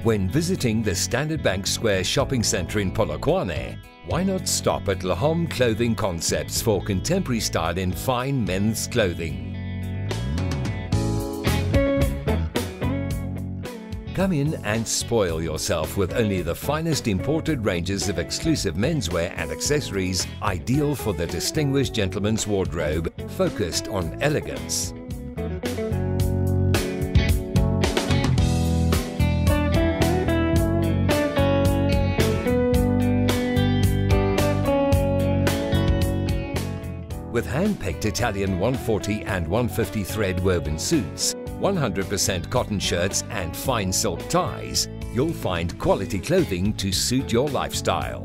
When visiting the Standard Bank Square shopping centre in Polokwane, why not stop at Lahom Clothing Concepts for contemporary style in fine men's clothing? Come in and spoil yourself with only the finest imported ranges of exclusive menswear and accessories, ideal for the distinguished gentleman's wardrobe, focused on elegance. With hand-picked Italian 140 and 150 thread woven suits, 100% cotton shirts and fine silk ties, you'll find quality clothing to suit your lifestyle.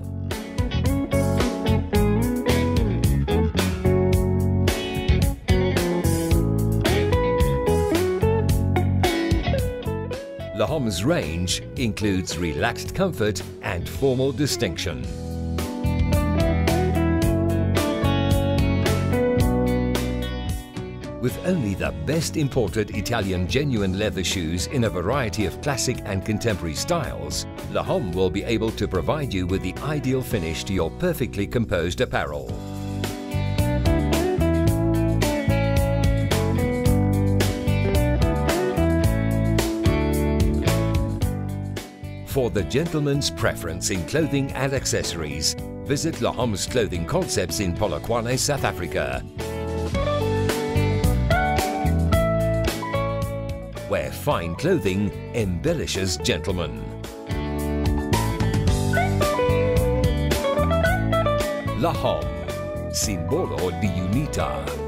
Lahom's range includes relaxed comfort and formal distinction. With only the best imported Italian genuine leather shoes in a variety of classic and contemporary styles, Lahom will be able to provide you with the ideal finish to your perfectly composed apparel. For the gentleman's preference in clothing and accessories, visit Lahom's Clothing Concepts in Polokwane, South Africa, where fine clothing embellishes gentlemen. Lahom, simbolo di unità.